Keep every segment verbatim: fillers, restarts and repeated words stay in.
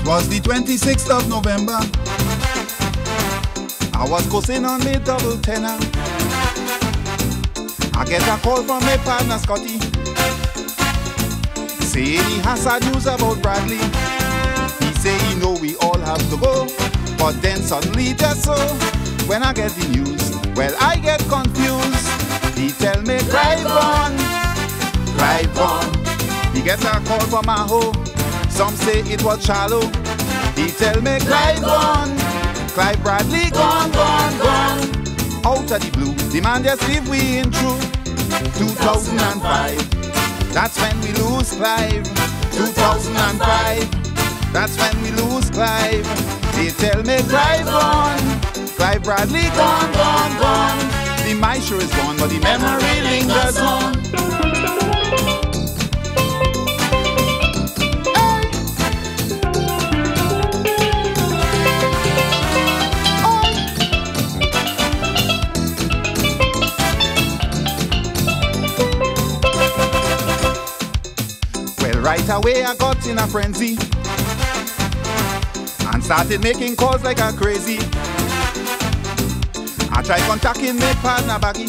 Was the twenty-sixth of November. I was coasting on me double tenor. I get a call from my partner Scotty, saying he has sad news about Bradley. He say he know we all have to go, but then suddenly just so, when I get the news, well I get confused. He tell me Clive Gone, Clive Gone. He gets a call from my hoe, some say it was shallow. He tell me Clive Gone, Clive Bradley gone, gone, gone. Out of the blue, the man just leave we in true. two thousand five, that's when we lose Clive. two thousand five, that's when we lose Clive. They tell me Clive Gone, Clive Bradley gone, gone, gone. The my sure is gone, but the memory lingers on. Right away I got in a frenzy and started making calls like a crazy. I tried contacting my partner Baggy,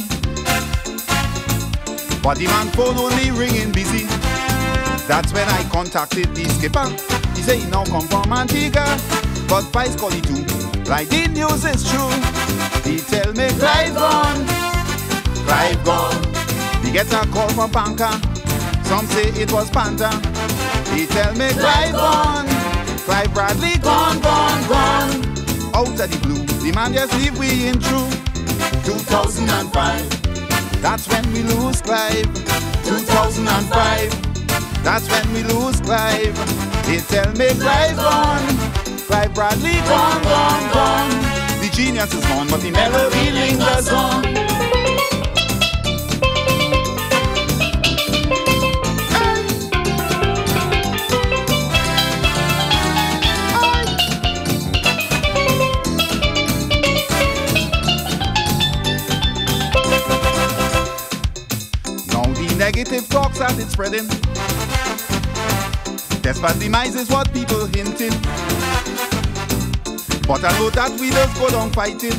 but the man phone only ringing busy. That's when I contacted the skipper. He say he now come from Antigua, but Vice call it too, like the news is true. He tell me Clive Gone, Clive Gone. He gets a call from Panka, some say it was Panther. He tell me Clive Gone, Clive Bradley gone, gone, gone. Out of the blue, the man just leave we in true. two thousand five, that's when we lose Clive. two thousand five, that's when we lose Clive. He tell me Clive Gone, Clive Bradley gone, gone, gone. The genius is gone, but the melody lingers on. Negative talk started spreading. Desperate demise is what people hinting. But I know that we just go down fighting.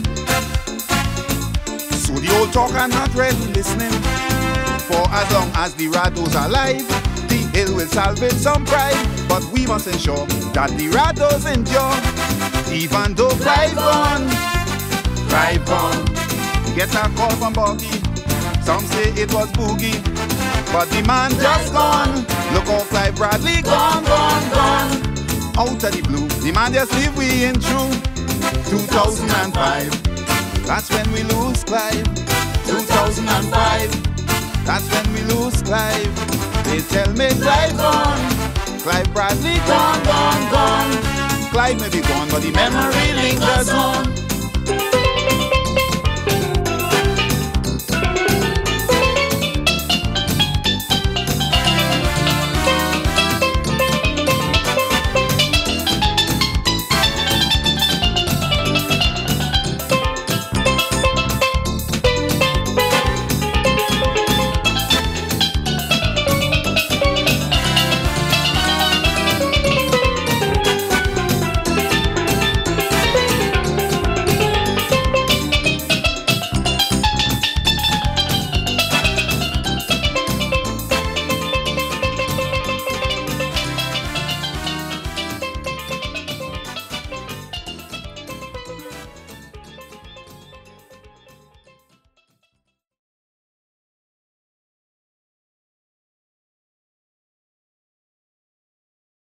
So the old talk are not really listening. For as long as the Rados are alive, the hill will salvage some pride. But we must ensure that the Rados endure. Even though Clive Gone, Clive Gone. Get a call from Boggy, some say it was Boogie, but the man just gone. Look how Clive Bradley gone, gone, gone. Out of the blue, the man just leave we in true. two thousand five, that's when we lose Clive. two thousand five, that's when we lose Clive. They tell me Clive Gone, Clive Bradley gone, gone, gone. Clive may be gone, but the memory lingers on.